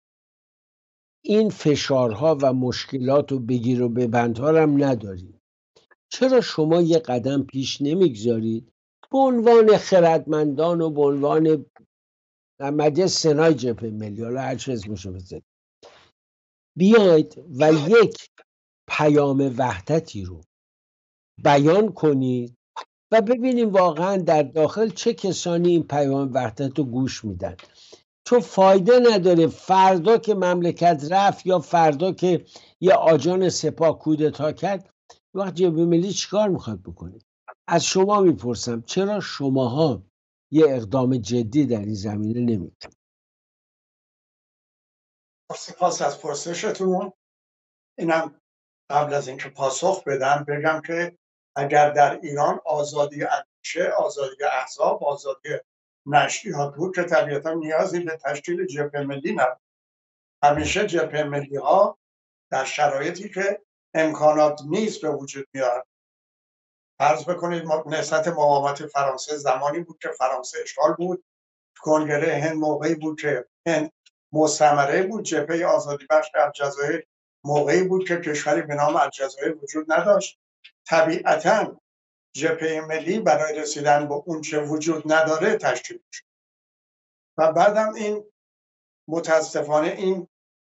این فشارها و مشکلات و بگیر و ببندها رو هم ندارید، چرا شما یه قدم پیش نمیگذارید به عنوان خردمندان و به عنوان مجلس سنای جبهه ملی، حالا هر چه اسمشو بذارید، بیاید و یک پیام وحدتی رو بیان کنید و ببینیم واقعا در داخل چه کسانی این پیام وحدت رو گوش میدن. چون فایده نداره فردا که مملکت رفت یا فردا که یه آجان سپاه کودتا کرد، وقت جبهه ملی چیکار میخواد بکنید؟ از شما میپرسم چرا شماها یه اقدام جدی در این زمینه نمیکنید؟ سپاس از پرسشتون. اینم قبل از اینکه پاسخ بدم بگم که اگر در ایران آزادی اندیشه، آزادی احزاب، آزادی نشریات بود که طبیعتا نیازی به تشکیل جبهه ملی نبود. همیشه جبهه ملی ها در شرایطی که امکانات نیست به وجود میاد. فرض بکنید نهضت مقاومت فرانسه زمانی بود که فرانسه اشغال بود، کنگره هند موقعی بود که هند مستعمره بود. جبهه آزادی بخش الجزایر موقعی بود که کشوری به نام الجزایر وجود نداشت. طبیعتاً جبهه ملی برای رسیدن به اون چه وجود نداره تشکیل شد و بعدم این متاسفانه این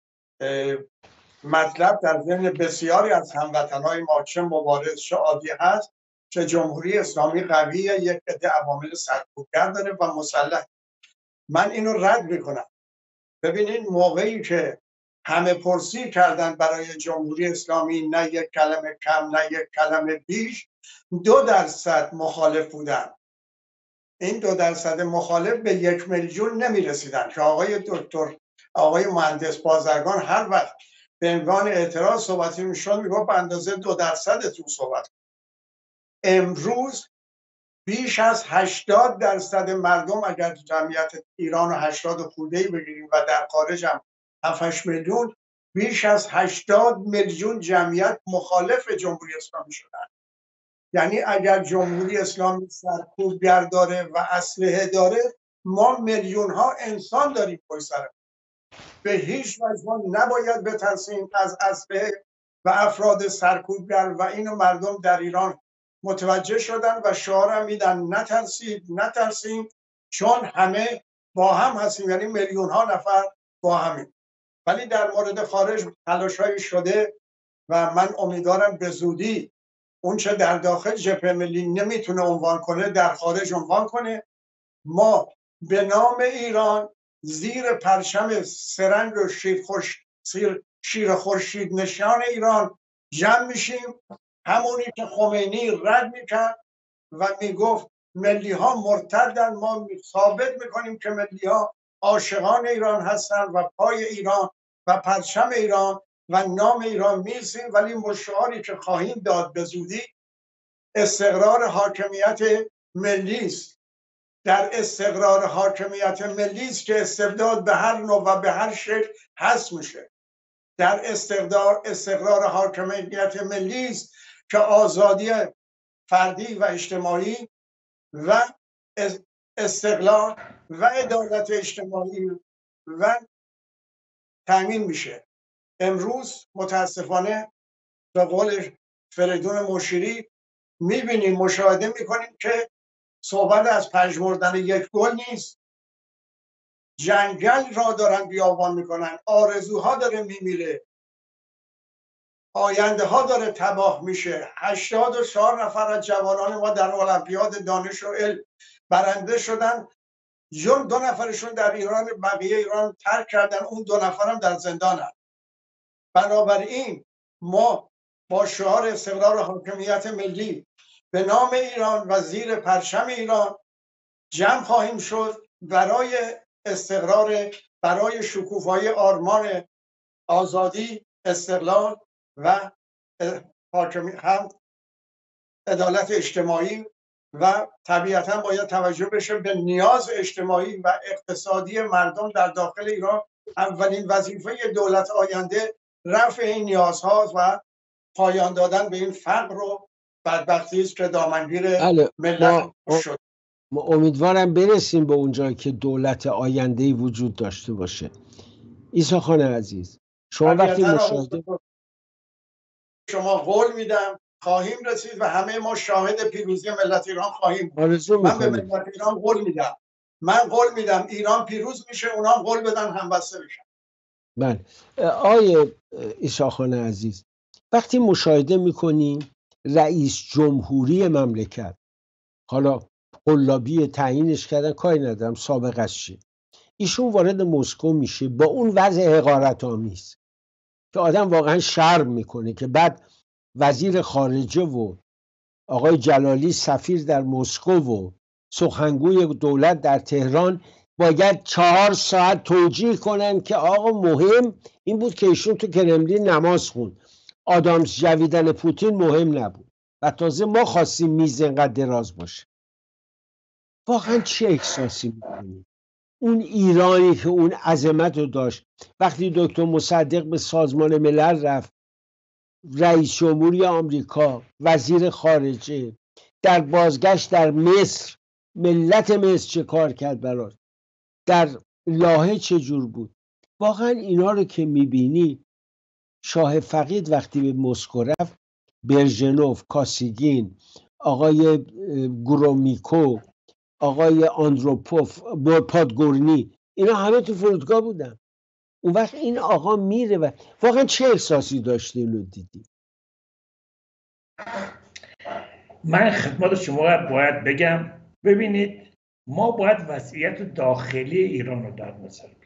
مطلب در ذهن بسیاری از هموطنهای ما چه مبارز چه عادی هست که جمهوری اسلامی قویه، یک عده عوامل سرکوبگر داره و مسلح. من اینو رد میکنم. ببینید موقعی که همه پرسی کردن برای جمهوری اسلامی، نه یک کلمه کم نه یک کلمه بیش، دو درصد مخالف بودن. این دو درصد مخالف به یک میلیون نمی رسیدن که آقای دکتر آقای مهندس بازرگان هر وقت به عنوان اعتراض صحبتی میشد میگفت به اندازه دو درصدتون صحبت. امروز بیش از هشتاد درصد مردم، اگر جمعیت ایران رو هشتاد خورده بگیریم و در خارج هم هفت میلیون، بیش از هشتاد میلیون جمعیت مخالف جمهوری اسلامی شدن. یعنی اگر جمهوری اسلامی سرکوبگر داره و اسلحه داره، ما میلیون ها انسان داریم پشت سر. به هیچ وجه ما نباید بترسیم از اسلحه و افراد سرکوبگر و اینو مردم در ایران متوجه شدن و شعار میدن نترسید نترسیم چون همه با هم هستیم، یعنی میلیون ها نفر با همیم. ولی در مورد خارج تلاش‌هایی شده و من امیدوارم به زودی اون چه در داخل جبهه ملی نمیتونه عنوان کنه در خارج عنوان کنه. ما به نام ایران زیر پرچم سرنگ و شیر خوش شیر خورشید نشان ایران جمع میشیم، همونی که خمینی رد میکرد و میگفت ملی ها مرتدن. ما ثابت میکنیم که ملی ها عاشقان ایران هستن و پای ایران و پرچم ایران و نام ایران میرسیم. ولی مشعاری که خواهیم داد به زودی استقرار حاکمیت ملی است. در استقرار حاکمیت ملی است که استبداد به هر نوع و به هر شکل حذف میشه. در استقرار استقرار حاکمیت ملی است که آزادی فردی و اجتماعی و استقلال و عدالت اجتماعی و تامین میشه. امروز متاسفانه به قول فریدون مشیری میبینیم، مشاهده میکنیم که صحبت از پژمردن یک گل نیست. جنگل را دارن بیابان میکنن، آرزوها داره میمیره، آینده ها داره تباه میشه. هشتاد و چهار نفر از جوانان ما در المپیاد دانش و علم برنده شدن، جون دو نفرشون در ایران، بقیه ایران ترک کردن، اون دو نفرم در زندانن. بنابراین ما با شعار استقرار حاکمیت ملی به نام ایران و زیر پرچم ایران جمع خواهیم شد برای استقرار، برای شکوفایی آرمان آزادی، استقلال و هم عدالت اجتماعی. و طبیعتا باید توجه بشه به نیاز اجتماعی و اقتصادی مردم در داخل ایران. اولین وظیفه دولت آینده رفع این نیازها و پایان دادن به این فقر و بدبختی است که دامنگیر ملت شد. ما امیدوارم برسیم به اونجایی که دولت آینده‌ای وجود داشته باشه. عیسی خان عزیز، شما وقتی مشاهده شما قول میدم خواهیم رسید و همه ما شاهد پیروزی ملت ایران خواهیم. من به ملت ایران قول میدم، من قول میدم ایران پیروز میشه، اونا هم قول بدن همبسته بشن. بله. آیه عیسی خان عزیز، وقتی مشاهده میکنیم رئیس جمهوری مملکت، حالا قلابی تعیینش کردن کاری ندارم سابقش چیه، ایشون وارد مسکو میشه با اون وضع حقارت آمیز که آدم واقعا شرم میکنه که بعد وزیر خارجه و آقای جلالی سفیر در مسکو و سخنگوی دولت در تهران باید چهار ساعت توجیه کنن که آقا مهم این بود که ایشون تو کرملین نماز خوند، آدامس جویدن پوتین مهم نبود و تازه ما خواستیم میز اینقدر دراز باشه. واقعا چه احساسی میکنی؟ اون ایرانی که اون عظمت رو داشت، وقتی دکتر مصدق به سازمان ملل رفت، رئیس جمهوری آمریکا، وزیر خارجه، در بازگشت در مصر ملت مصر چه کار کرد براش، در لاهه چه جور بود. واقعا اینا رو که میبینی، شاه فقید وقتی به مسکو رفت، برژنوف، کاسیگین، آقای گرومیکو، آقای آندروپوف، پادگورنی، اینا همه تو فرودگاه بودن. اون وقت این آقا میره و واقعا چه احساسی داشتی رو دیدی؟ من خدمت شما باید بگم، ببینید ما باید وضعیت داخلی ایران رو در نظر بگیریم.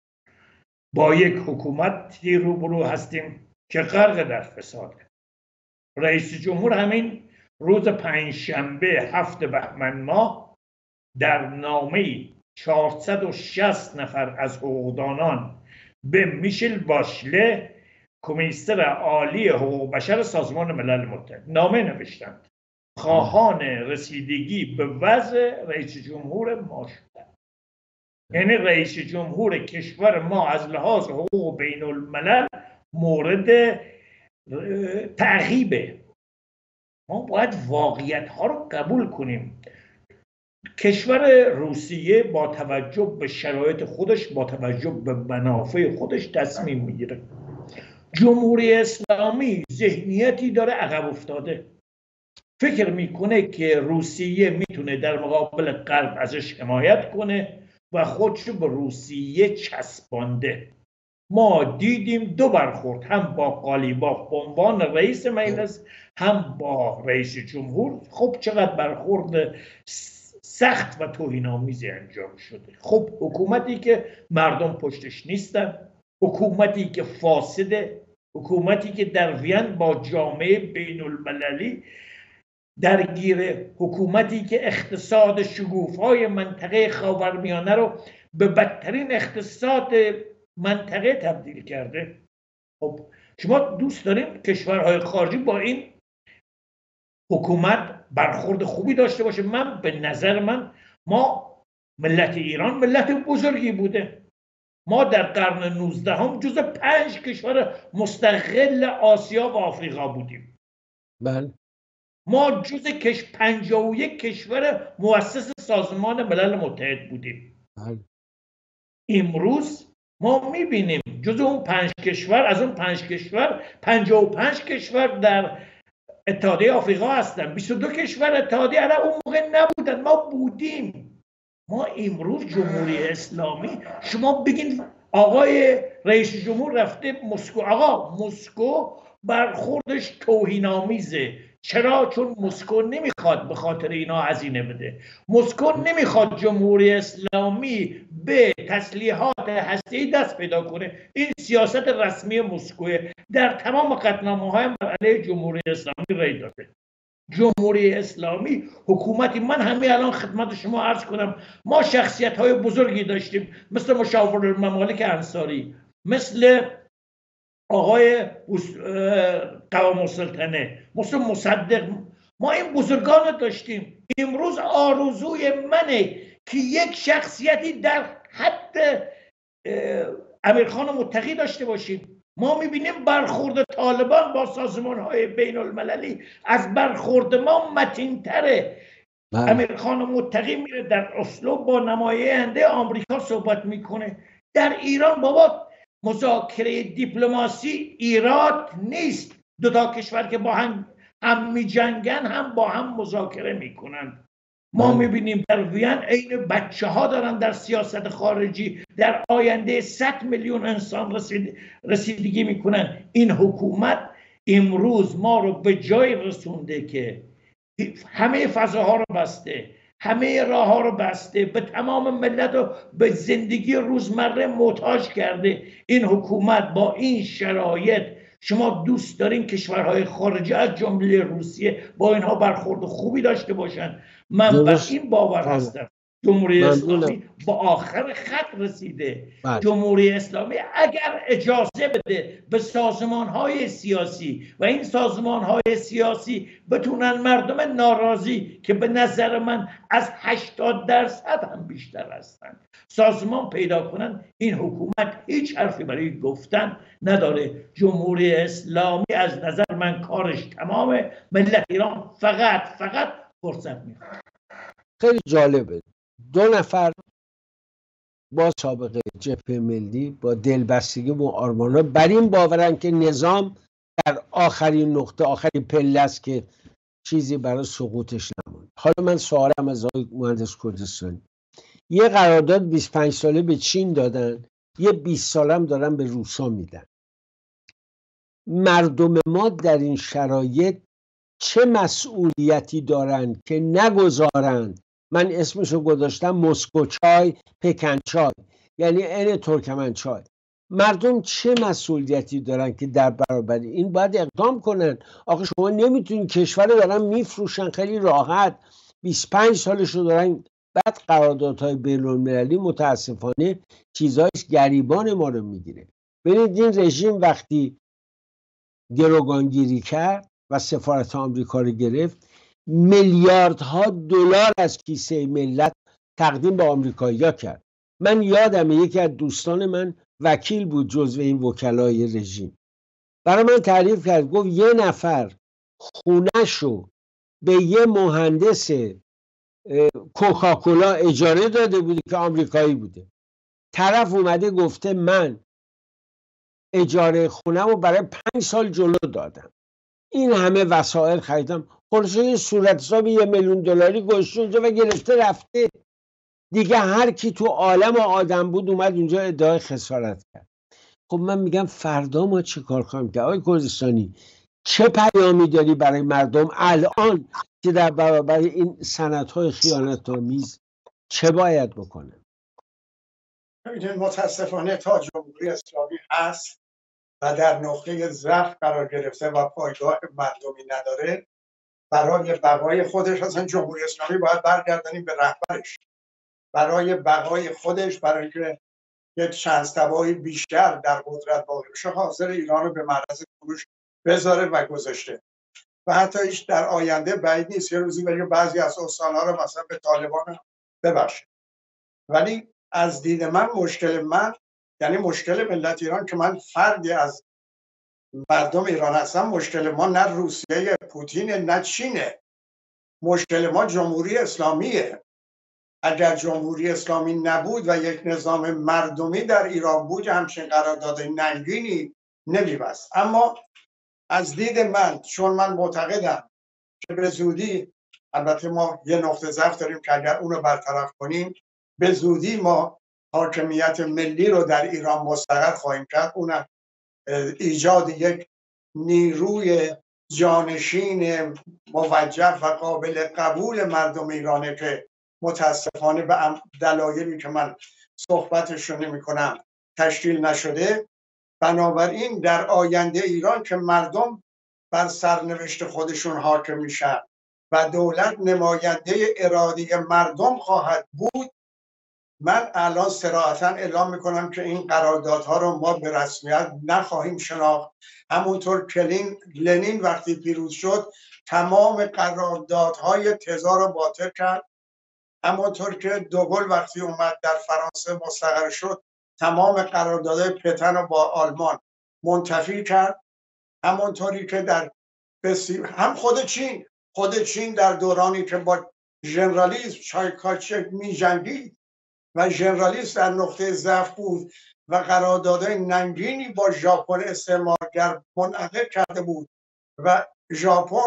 با یک حکومتی روبرو هستیم که غرق در فساد. رئیس جمهور همین روز پنجشنبه هفت بهمن ماه در نامه‌ای چهارصد و شصت نفر از حقوقدانان به میشل باشله، کمیسر عالی حقوق بشر سازمان ملل متحد، نامه نوشتند خواهان رسیدگی به وضع رئیس جمهور ما شدند. یعنی رئیس جمهور کشور ما از لحاظ حقوق بین الملل مورد تعقیبه. ما باید واقعیت ها رو قبول کنیم. کشور روسیه با توجه به شرایط خودش، با توجه به منافع خودش تصمیم میگیره. جمهوری اسلامی ذهنیتی داره عقب افتاده، فکر میکنه که روسیه میتونه در مقابل غرب ازش حمایت کنه و خودشو به روسیه چسبانده. ما دیدیم دو برخورد، هم با قالیباف به عنوان رئیس مجلس، هم با رئیس جمهور. خب چقدر برخورد سخت و توهین‌آمیزی انجام شده. خب حکومتی که مردم پشتش نیستن، حکومتی که فاسده، حکومتی که در وین با جامعه بین المللی درگیره، حکومتی که اقتصاد شگوفای منطقه خاورمیانه رو به بدترین اقتصاد منطقه تبدیل کرده. خب شما دوست داریم کشورهای خارجی با این حکومت برخورد خوبی داشته باشه؟ من به نظر من، ما ملت ایران ملت بزرگی بوده. ما در قرن نوزدهم جز پنج کشور مستقل آسیا و آفریقا بودیم. بله. ما جز کش پنجاه و یک کشور مؤسس سازمان ملل متحد بودیم. بله. امروز ما میبینیم جز اون پنج کشور، از اون پنج کشور پنجاه و پنج کشور در اتحادیه آفریقا هستن، بیست و دو کشور اتحادیه عرب اون موقع نبودن، ما بودیم. ما امروز جمهوری اسلامی، شما بگین آقای رئیس جمهور رفته مسکو، آقا مسکو برخوردش توهین‌آمیزه. چرا؟ چون مسکو نمیخواد به خاطر اینا هزینه بده. مسکو نمیخواد جمهوری اسلامی به تسلیحات هسته‌ای دست پیدا کنه. این سیاست رسمی مسکوه. در تمام قطعنامه‌های بر علیه جمهوری اسلامی رای داده. جمهوری اسلامی حکومتی، من همین الان خدمت شما عرض کنم، ما شخصیت‌های بزرگی داشتیم مثل مشاور الممالک انصاری، مثل آقای قوام السلطنه، مثل مصدق. ما این بزرگان رو داشتیم. امروز آرزوی منه که یک شخصیتی در حد امیرخان متقی داشته باشیم. ما میبینیم برخورد طالبان با سازمان‌های بین المللی از برخورد ما متین‌تره. امیرخان متقی میره در اسلو با نماینده آمریکا صحبت میکنه. در ایران بابا مذاکره دیپلماسی ایراد نیست. دو تا کشور که با هم هم می جنگن هم با هم مذاکره میکنن. ما میبینیم در وین عین بچه ها دارن در سیاست خارجی در آینده صد میلیون انسان رسید رسیدگی میکنن. این حکومت امروز ما رو به جای رسونده که همه فضاها رو بسته، همه راه ها رو بسته، به تمام ملت رو به زندگی روزمره محتاج کرده. این حکومت با این شرایط، شما دوست دارین کشورهای خارجی از جمله روسیه با اینها برخورد خوبی داشته باشن؟ من بر این باور هستم جمهوری اسلامی با آخر خط رسیده. بله. جمهوری اسلامی اگر اجازه بده به سازمان‌های سیاسی و این سازمان‌های سیاسی بتونن مردم ناراضی که به نظر من از هشتاد درصد هم بیشتر هستند سازمان پیدا کنن، این حکومت هیچ حرفی برای گفتن نداره. جمهوری اسلامی از نظر من کارش تمامه. ملت ایران فقط فقط فرصت میخواد. خیلی جالبه. دو نفر با سابقه جبهه ملی، با دلبستگی و آرمانا، بر این باورن که نظام در آخرین نقطه، آخرین پله است که چیزی برای سقوطش نموند. حالا من سوالم از آقای مهندس کردستانی، یه قرارداد بیست و پنج ساله به چین دادن، یه بیست ساله هم دارن به روسا میدن. مردم ما در این شرایط چه مسئولیتی دارند که نگذارند، من اسمشو گذاشتم مسکو چای، پکن چای، یعنی عین ترکمن چای، مردم چه مسئولیتی دارن که در برابر این باید اقدام کنن؟ آخه شما نمیتونید، کشور دارن میفروشن خیلی راحت، بیست و پنج سالشو دارن، بعد قراردادهای بین‌المللی متاسفانه چیزایش گریبان ما رو میگیره. ببینید این رژیم وقتی گروگانگیری کرد و سفارت آمریکا رو گرفت، میلیاردها دلار از کیسه ملت تقدیم به آمریکایی‌ها کرد. من یادمه یکی از دوستان من وکیل بود، جزو این وکلای رژیم، برای من تعریف کرد، گفت یه نفر خونه‌شو به یه مهندس کوکاکولا اجاره داده بوده که آمریکایی بوده، طرف اومده گفته من اجاره خونه‌مو برای پنج سال جلو دادم، این همه وسایل خریدم، خلاصه یه صورت حساب یه میلیون دلاری گذاشته اونجا و گرفته رفته دیگه. هر کی تو عالم و آدم بود اومد اونجا ادعای خسارت کرد. خب من میگم فردا ما چه کار خواهیم کرد؟ آقای کردستانی، چه پیامی داری برای مردم الان که در برابر این سندهای خیانت‌آمیز چه باید بکنه؟ متاسفانه تا جمهوری اسلامی هست و در نقطه ضعف قرار گرفته و پایگاه مردمی نداره، برای بقای خودش، اصلا جمهوری اسلامی باید برگردانیم به رهبرش، برای بقای خودش، برای اینکه یک چند تبایی بیشتر در قدرت باقی بشه، حاضر ایران رو به معرض فروش بذاره و گذاشته و حتی هیچ در آینده بعید نیست یه روزی بگه بعضی از استان‌ها رو مثلا به طالبان ببخشه. ولی از دید من مشکل من، یعنی مشکل ملت ایران که من فردی از مردم ایران هستم، مشکل ما نه روسیه پوتین نه چینه، مشکل ما جمهوری اسلامیه. اگر جمهوری اسلامی نبود و یک نظام مردمی در ایران بود، همچین قرارداد ننگینی نمی‌بست. اما از دید من، چون من معتقدم که به زودی، البته ما یه نقطه ضعف داریم که اگر اونو برطرف کنیم به زودی ما حاکمیت ملی رو در ایران مستقر خواهیم کرد، اون ایجاد یک نیروی جانشین موجه و قابل قبول مردم ایرانه که متاسفانه به دلایلی که من صحبتش رو نمی کنم تشکیل نشده. بنابراین در آینده ایران که مردم بر سرنوشت خودشون حاکم میشن و دولت نماینده اراده مردم خواهد بود، من الان صراحتا اعلام میکنم که این قراردادها رو ما به رسمیت نخواهیم شناخت. همونطور که لنین وقتی پیروز شد تمام قراردادهای تزار رو باطل کرد، همونطور که دوگل وقتی اومد در فرانسه مستقر شد تمام قراردادهای پتن رو با آلمان منتفی کرد، همونطوری که در بسی... هم خود چین خود چین در دورانی که با ژنرالیسم چایکالچک می جنگید و ژنرالیسم در نقطه ضعف بود و قراردادهای ننگینی با ژاپن استعمارگر منعقد کرده بود و ژاپن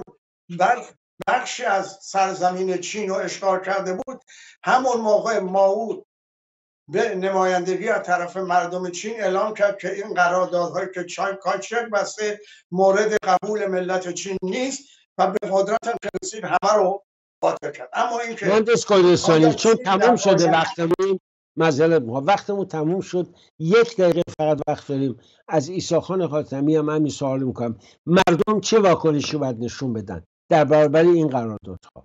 بخشی از سرزمین چین رو اشغال کرده بود، همون موقع مائو به نمایندگی از طرف مردم چین اعلام کرد که این قراردادهایی که چایکالچک بسته مورد قبول ملت چین نیست و به قدرت هم که رسید همه رو باطل کرد. اما این که مهندس کردستانی، چون تموم شده وقتمون، معذرت میخوام، وقتمون تموم شد، یک دقیقه فقط وقت داریم. از عیسی خان خاتمی هم همین سوال میکنم، مردم چه واکنشی باید نشون بدن در برابر این قراردادها؟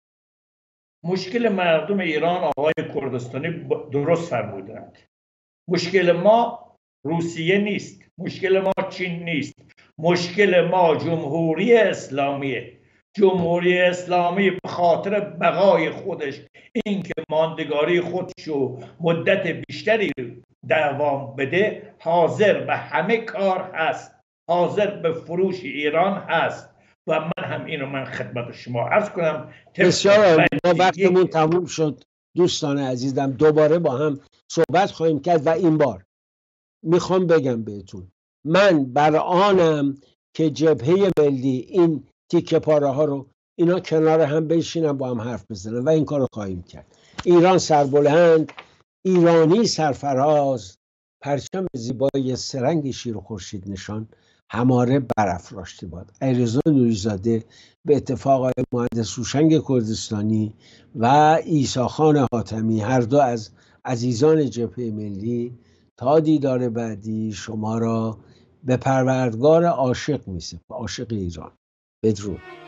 مشکل مردم ایران آقای کردستانی درست فرمودند. مشکل ما روسیه نیست، مشکل ما چین نیست، مشکل ما جمهوری اسلامیه. جمهوری اسلامی به خاطر بقای خودش، اینکه ماندگاری خودشو مدت بیشتری دوام بده، حاضر به همه کار هست، حاضر به فروش ایران هست و من هم اینو من خدمت شما عرض کنم. بسیار ما وقتمون تموم شد. دوستان عزیزم دوباره با هم صحبت خواهیم کرد و این بار میخوام بگم بهتون من بر آنم که جبهه ملی این تیکه پاره ها رو اینا کنار هم بشینن با هم حرف بزنن و این کار رو خواهیم کرد. ایران سربلند، ایرانی سرفراز، پرچم زیبای سرنگ شیر و خورشید نشان هماره برافراشته باد. علیرضا نوری‌زاده به اتفاق آقای مهندس هوشنگ کردستانی و عیسی خان حاتمی هر دو از عزیزان جبهه ملی تا دیدار بعدی شما را به پروردگار عاشق می‌سپارم، عاشق ایران. بدرود.